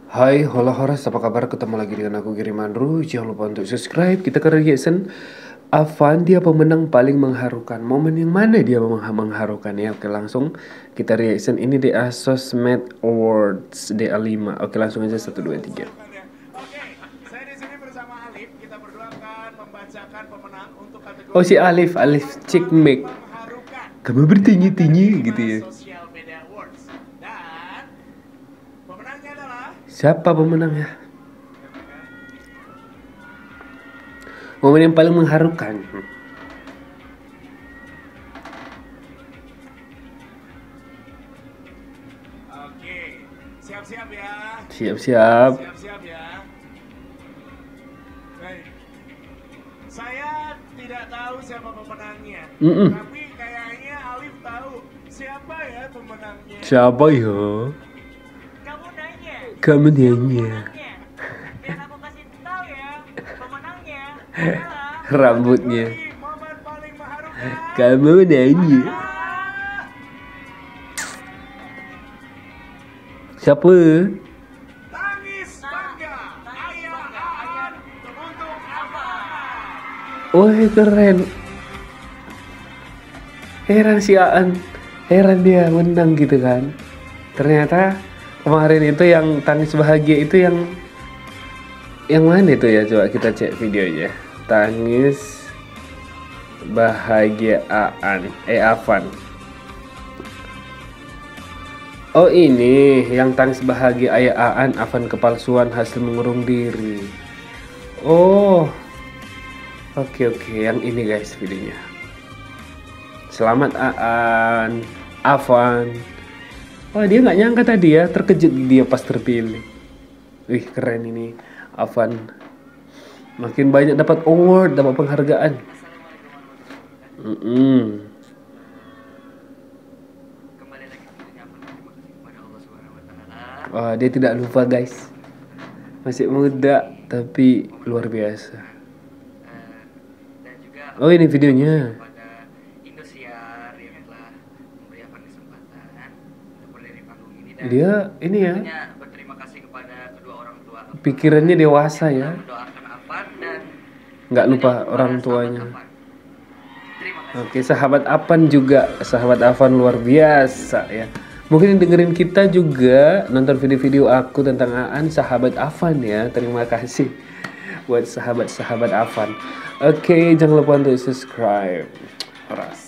Hai, hola horas, apa kabar? Ketemu lagi dengan aku Giri Mandru. Jangan lupa untuk subscribe. Kita ke reaction Avan, dia pemenang paling mengharukan. Momen yang mana dia mengharukan ya? Oke, langsung kita reaction. Ini DA Sosmed Awards DA5. Oke, langsung aja 1 2 3. Oke, saya di sini bersama Alif. Kita berdua akan membacakan pemenang untuk kategori. Oh, si Alif Cikmek. Kamu bertinggi-tinggi gitu ya. Social Media Awards. Dan pemenangnya adalah Siapa pemenangnya? Momen yang paling mengharukan. Oke, siap-siap ya. Siap-siap. Siap-siap ya. Baik. Saya tidak tahu siapa pemenangnya. Tapi kayaknya Alif tahu siapa ya pemenangnya. Siapa ya? Kamu nanya. Kamu nanya. Biar aku kasih tahu ya, pemenangnya adalah Rambutnya. momen paling mengharukan. Kamu nanya. Siapa? Tangis bangga, ayah Aan untuk apa? Oh, keren. Heran si Aan. Heran dia menang gitu kan. Ternyata kemarin itu yang tangis bahagia itu yang mana itu ya? Coba kita cek videonya. Tangis bahagia Avan. Oh, ini yang tangis bahagia ayah Aan, Avan kepalsuan hasil mengurung diri. Oh, oke, yang ini guys videonya. Selamat Aan, Avan. Oh, dia nggak nyangka tadi ya, terkejut dia pas terpilih. Wih, keren ini Avan. Makin banyak dapat award, dapat penghargaan. Wah, dia tidak lupa guys. Masih muda tapi luar biasa. Oh, ini videonya. Dia ini ya. Berterima kasih kepada kedua orang tua. Pikirannya dewasa ya. Mendoakan Avan dan Nggak lupa orang tuanya. terima kasih. Oke, sahabat Avan juga, sahabat Avan luar biasa ya. Mungkin dengerin kita juga nonton video-video aku tentang Aan, sahabat Avan ya. Terima kasih buat sahabat-sahabat Avan. Oke, jangan lupa untuk subscribe. Horas.